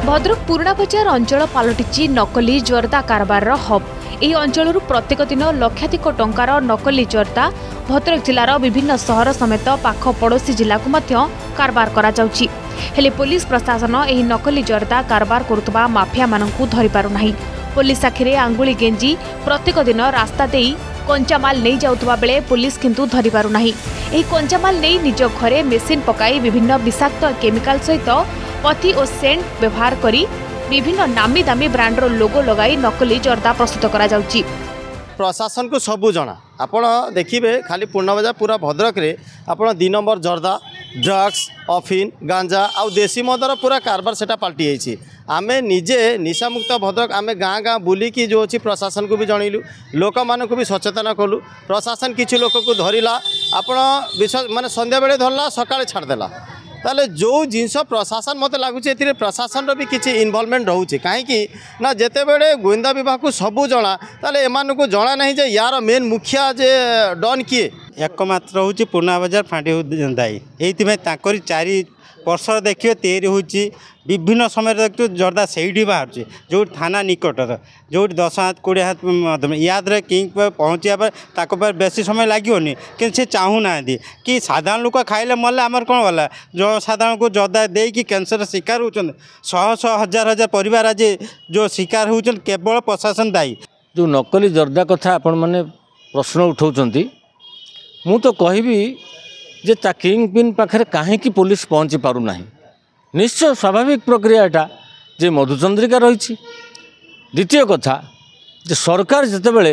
भद्रक पुराणा बजार अंचल पलटि नकली जर्दा कारबार हब। यह अंचल प्रत्येक दिन लक्षाधिक टंकार नकली जर्दा भद्रक जिलार विभिन्न सहर समेत पाख पड़ोशी जिला को कारबार करा जाउछि। हेले पुलिस प्रशासन यह नकली जर्दा कारबार करुवा माफिया मानकु धरि पारु नाही। पुलिस आखिरे आंगुली गेंजी प्रत्येक दिन रास्ता देई कंचामाल नहीं जाउतबा बेले पुलिस किंतु धरि पारु नाही। एही कंचामाल नहीं निज घरे मेसिन पकाई विभिन्न विषाक्त केमिकल सहित पथी और सेंट व्यवहार करी विभिन्न नामी दामी ब्रांडर लोगो लगाई नकली जर्दा प्रस्तुत करा जाउची। प्रशासन को सबू जना आपण देखिए खाली पूर्णा बजार पूरा भद्रक रे आपण 2 नंबर जर्दा ड्रग्स अफिन गांजा आ देसी मदर पूरा कारबार सेटा पलटि जाइए। आमे निजे निशामुक्त भद्रक आमे गाँ गाँ बुलिकी जो अच्छी प्रशासन को भी जनइलु लोक मान को भी सचेतन कलु। प्रशासन किसी लोक को धरला आपण विश्वास माने संध्या बेले धरला सकाळे छाड़देला ताले जो जिनस प्रशासन मत लगुच प्रशासन भी किसी इनवॉल्वमेंट रोचे कहीं ना जिते बड़े गोविंदा विभाग को सबू जना ताले एमान को जना नहीं जे यार मेन मुखिया जे डन किए एकमात्र हूँ पुराणा बजार फाँटी दायी। ये चारि वर्ष देखिए तैयारी होची विभिन्न समय देखिए जर्दा से बाहर जो थाना निकटर जो 10 हाथ 20 हाथ याद किंग पहुँचा पर बेसी समय लगे कि से चाहूना कि साधारण लोक खाइले मरले आमर कौन गला जो साधारण को जर्दा दे कि कैंसर शिकार होती 100 हजार हजार परिवार आज जो शिकार होती केवल प्रशासन दायी। जो नकली जर्दा कथा आपण मैंने प्रश्न उठाऊँ मु तो कहबी जे ता किंग पिन पाखे कहीं पुलिस पहुँची पारु नाही। निश्चय स्वाभाविक प्रक्रियाटा जे मधुचंद्रिका रही। द्वितीय कथा जे सरकार जितेबले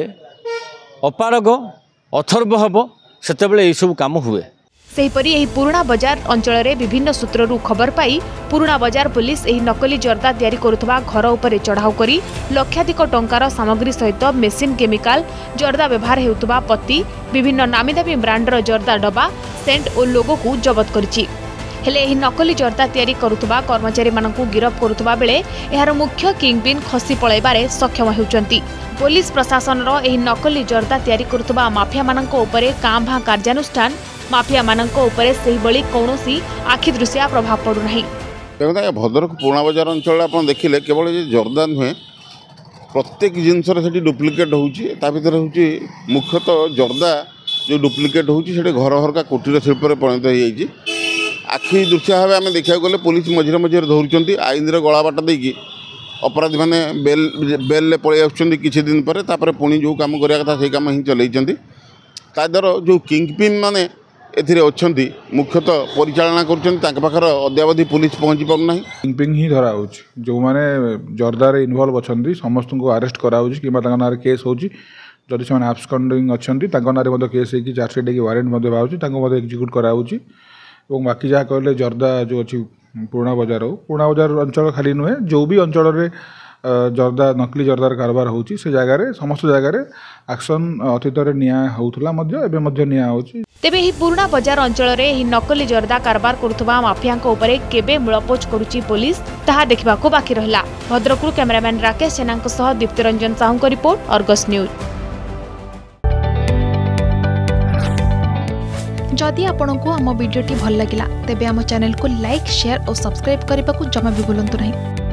अपारग अथर्व हम सेतेबले सब काम हुए। सेहीपरि एही पुराणा बजार अंचल रे विभिन्न सूत्ररू खबर पाई पुराणा बजार पुलिस एही नकली जर्दा तैयारी करुवा घर उपरे चढ़ाऊ करी लक्षाधिक टंकार सामग्री सहित मेसिन केमिकल जर्दा व्यवहार हेउतबा पत्ती विभिन्न नामी दामी ब्रांडर जर्दा डबा सेंट और लोगो को जबत करिछि। हेले एही नकली जर्दा तैयारी करुवा कर्मचारी मानकु गिरफ करुवा बेले एहार मुख्य किंगपिन खसी पळाइबारे सक्षम हेउचंती। पुलिस प्रशासन एही नकली जर्दा तैयारी करुवा माफिया मानक उपरे कांभा कार्यानुष्ठान माफिया मानक उपरे सेही बळी कौनसी आखि दृश्य प्रभाव पड़ू नाही। देखो भद्रक पुराणा बजार अंचल आप देखिले केवल जर्दा नुहे प्रत्येक जिनसर से डुप्लिकेट होता हूँ मुख्यतः जर्दा जो डुप्लिकेट होती घर घर का कुटीर शिल्प परिणत हो आखि दृश्य भाव आम देखा गले पुलिस मझे मझे धरुंच आईन गला बाट देकी अपराधी मैंने बेल पलि आसुँच किसी दिन पर पुणी जो कम करा कथा से कम ही चलती ताद्वारा जो किंगपिन माने एथिरे अच्छी मुख्यतः परिचालना कर अद्यावधि पुलिस पहुँची पारना। किंगपिन ही धरा जो मैंने जर्दार इनवल्व अच्छा समस्त को अरेस्ट कराऊँ कि ना केस होची जदि से आब्सकंडिंग अच्छा ना केस हो चार्जसीट वारेंट बाहर एक्जिक्यूट कराऊँ। बाकी जहाँ कहले जर्दा जो अच्छी पुराणा बजार अंचल खाली नुहे जो भी अंचल रे जर्दा नकली जर्दार कारबार होची से जगार समस्त जगार एक्शन अतीत तेबे ही पुराणा बजार अंचल रे ही नकली जर्दा कारबार करुवा माफिया उपरे केबे मूलपोच करुची पुलिस ताहा देखिबाकू बाकी रहिला। भद्रकरू कैमरामैन राकेश सेना सह दीप्ति रंजन साहू को रिपोर्ट अर्गस न्यूज। जदि आपंक आम भिडी भल लगा तेब आम चैनल को लाइक शेयर और सब्सक्राइब करने को जमा भी भूलु नहीं।